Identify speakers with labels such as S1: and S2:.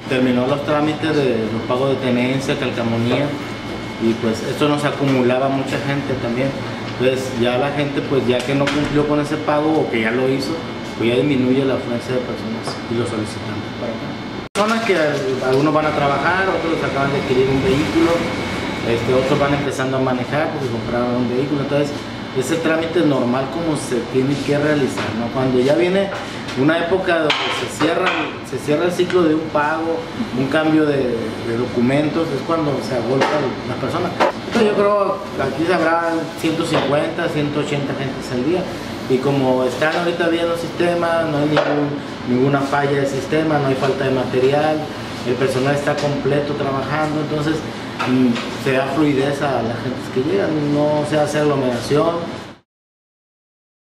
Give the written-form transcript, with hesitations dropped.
S1: terminó los trámites de los pagos de tenencia, calcamonía, y pues esto nos acumulaba mucha gente también. Entonces ya la gente, pues ya que no cumplió con ese pago o que ya lo hizo, pues ya disminuye la afluencia de personas y los solicitantes para acá. Personas que algunos van a trabajar, otros acaban de adquirir un vehículo, otros van empezando a manejar porque compraron un vehículo. Entonces ese trámite normal como se tiene que realizar, ¿no? Cuando ya viene una época donde se cierra el ciclo de un pago, un cambio de documentos, es cuando se agolpan las personas. Entonces yo creo que aquí habrá 150, 180 gentes al día, y como están ahorita bien los sistemas, no hay ninguna falla de sistema, no hay falta de material, el personal está completo trabajando, entonces se da fluidez a las gentes que llegan, no se hace aglomeración.